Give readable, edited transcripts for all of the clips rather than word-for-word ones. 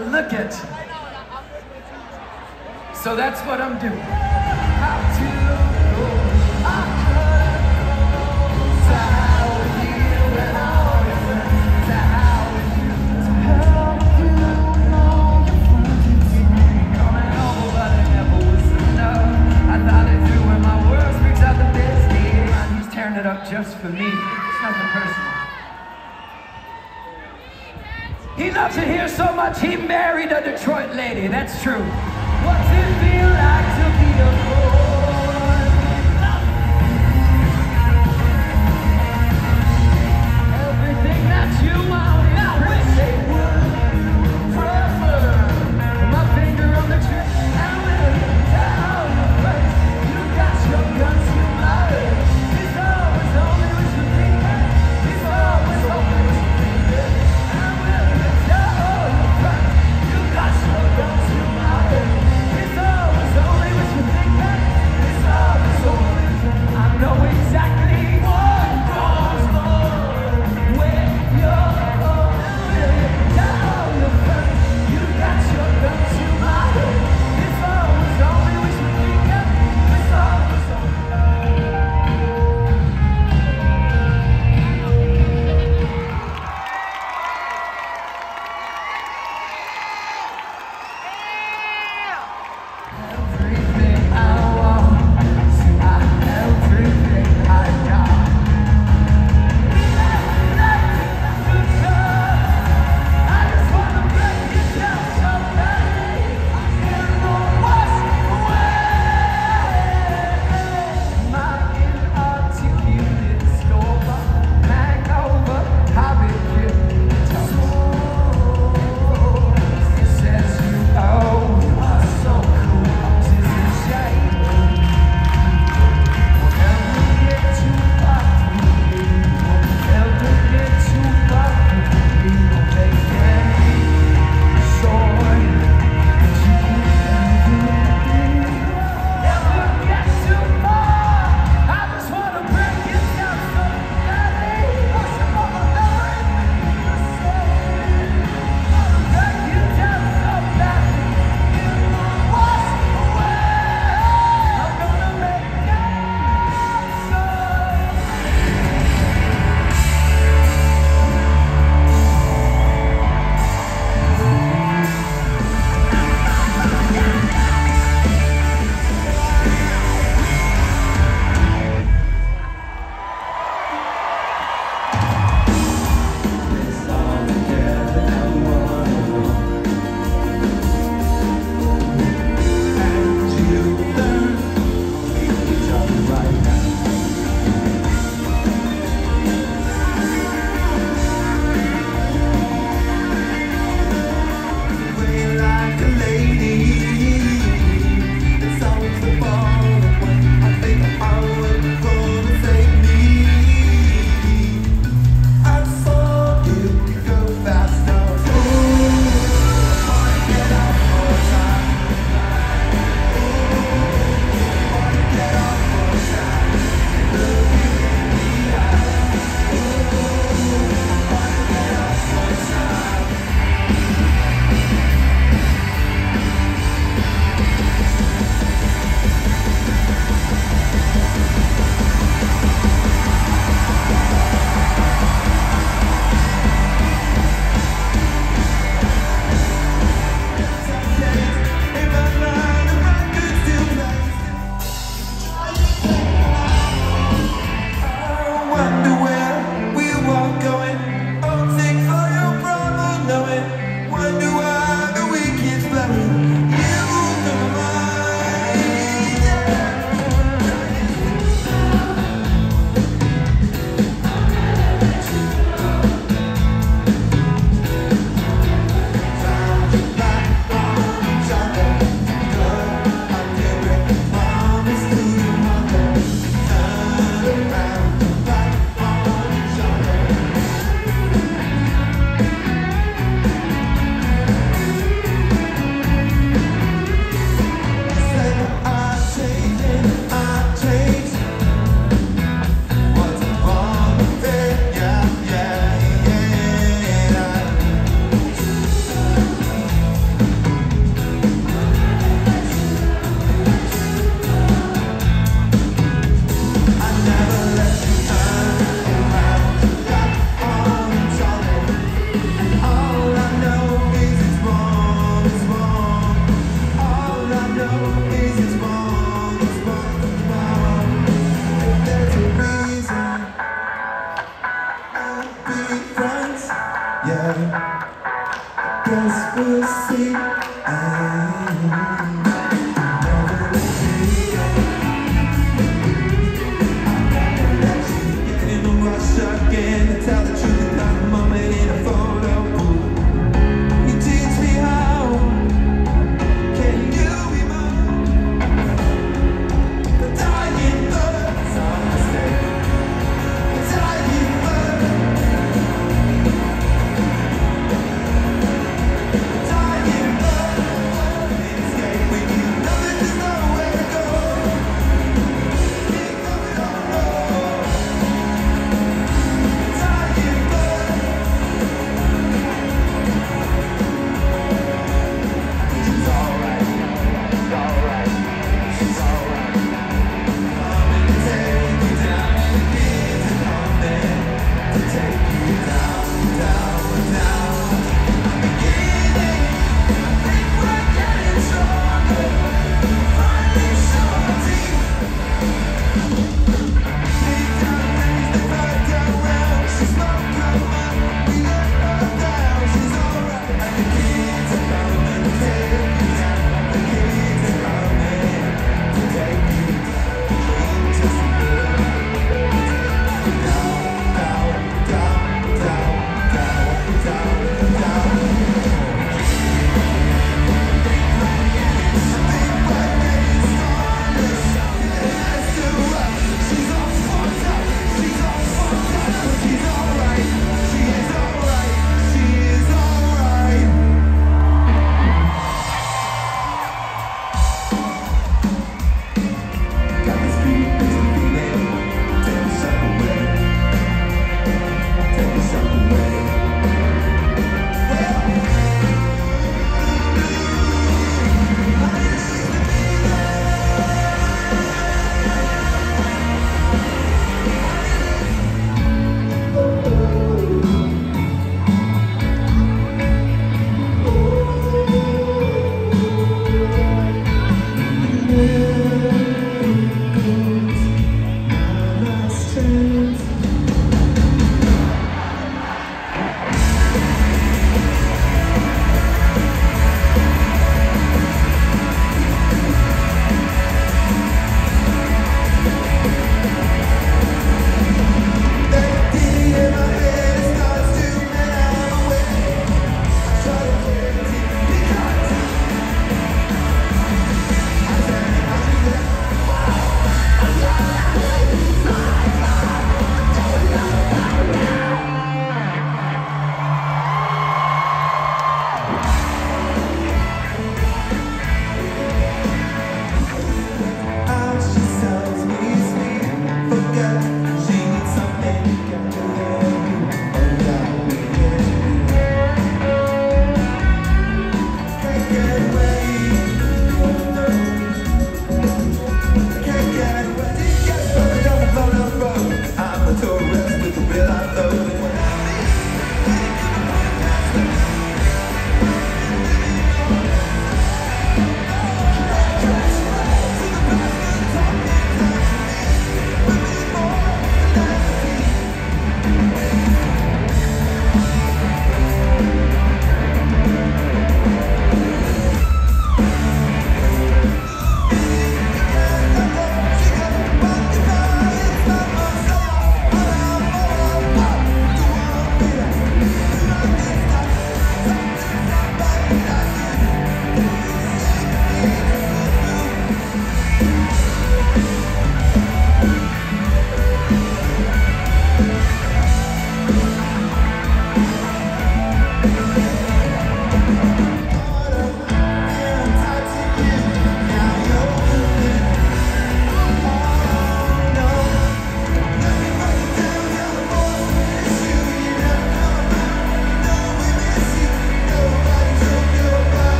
look at you. So that's what I'm doing. How to go, I could go. So how would you and all your friends? So how would you and all your friends? Coming over but it never was enough. I thought it through when my words brings out the best in. He's tearing it up just for me. It's nothing personal. He loves it here so much, he married a Detroit lady, that's true. What's it feel like to be a boy? Everything that you want, I wish they would. Forever, my finger on the trigger, I will down your face. You got your guns, you love it. It's always only what you think that. It's always only what you think that. I will down your face. You got your guns, you love it. It's always only what you think that.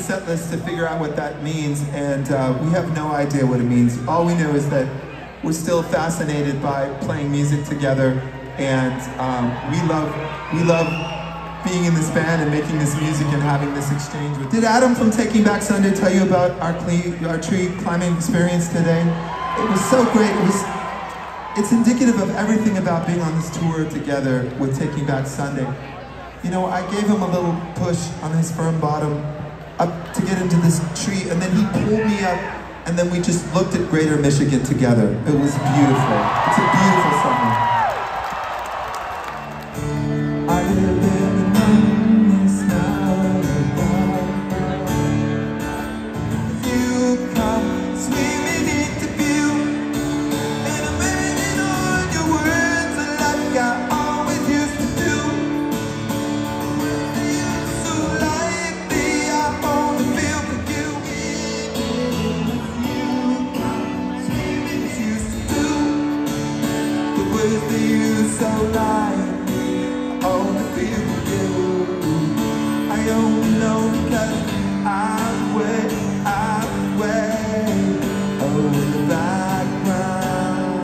set list to figure out what that means, and we have no idea what it means. All we know is that we're still fascinated by playing music together, and we love being in this band and making this music and having this exchange. Did Adam from Taking Back Sunday tell you about our tree climbing experience today? It was so great. It's indicative of everything about being on this tour together with Taking Back Sunday. You know, I gave him a little push on his firm bottom up to get into this tree, and then he pulled me up, and then we just looked at Greater Michigan together. It was beautiful. It's a beautiful summer. I live in the numbness now. You come swimming into view, and I'm waiting on your words like I always used to do. So lightly I only feel for you. You come swimming as used to do. The words they use so lightly, I only feel for you. I only know because I'm way over the background.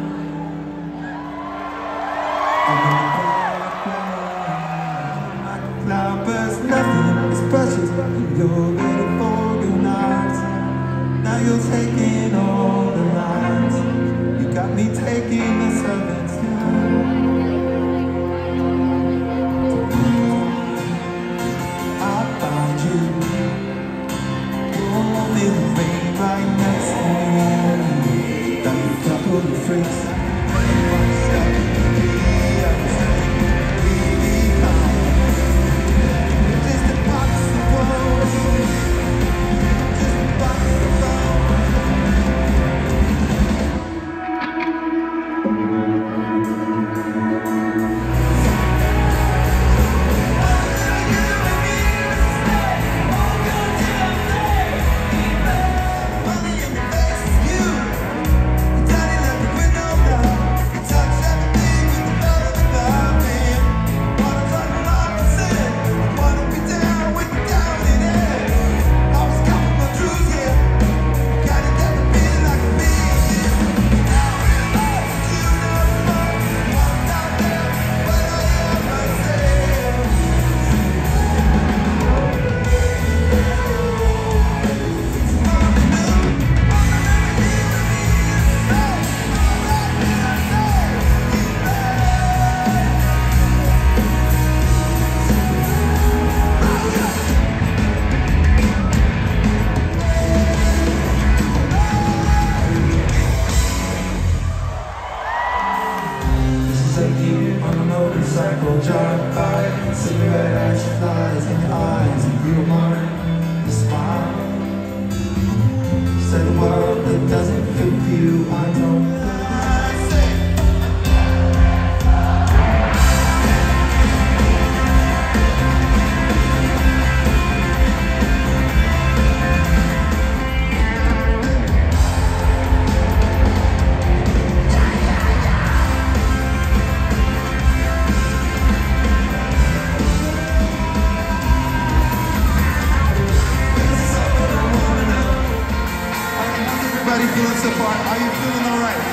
I'm in the background. Like a cloud burst, nothing is precious. You're ready for your night. Now you're taking all the lines. You got me taking the servants down. I found you. Warm in the rain right next to me. Like a couple of freaks. Just a box of bones. Just a box of drive by, cigarette ash flies in your eyes, and you mind the smile. Say the world that doesn't fit you, I know. Everybody feeling so far? Are you feeling all right?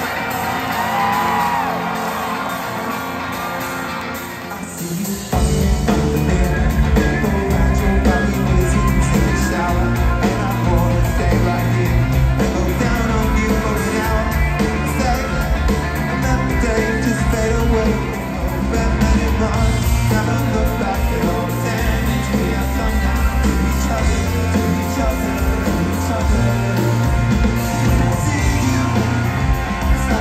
I see you falling from the bed. Go around your body, whizzing into the shower, and I wanna stay right here and go down on you for an hour. Say another day just fade away. Open let it run. Never look back at all the damage we have done now to each other, to each other, to each other.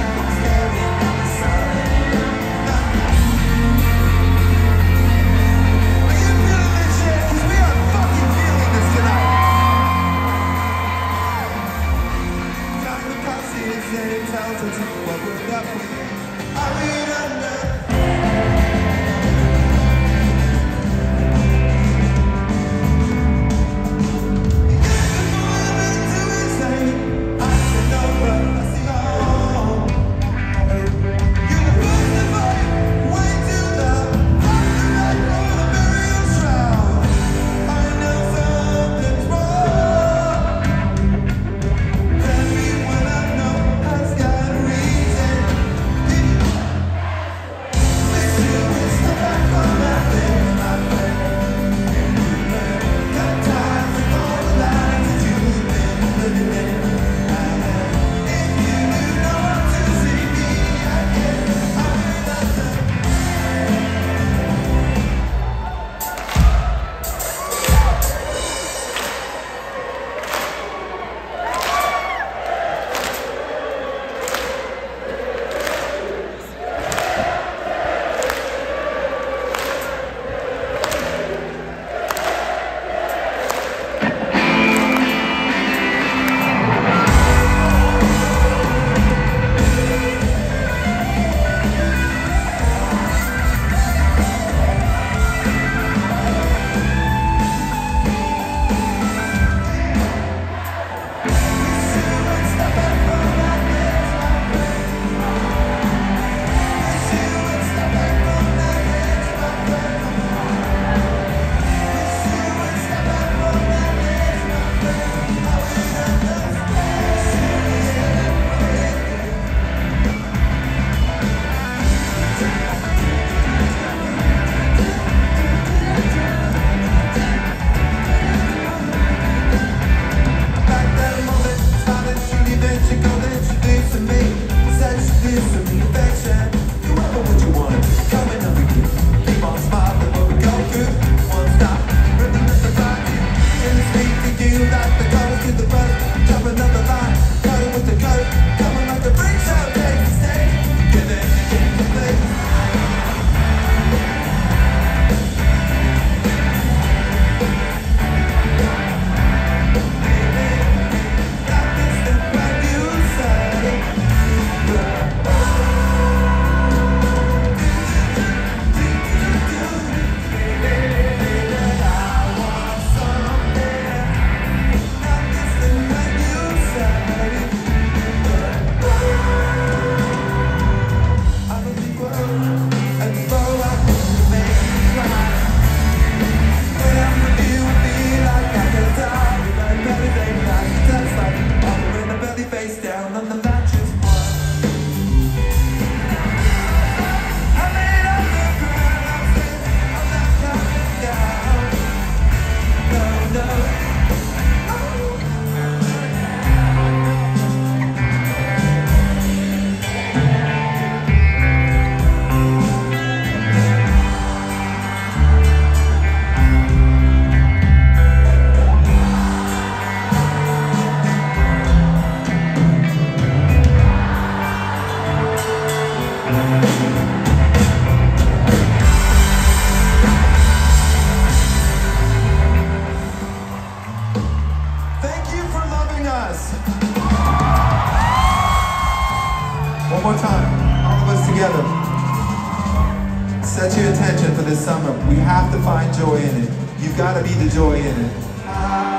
joy in it. You've got to be the joy in it.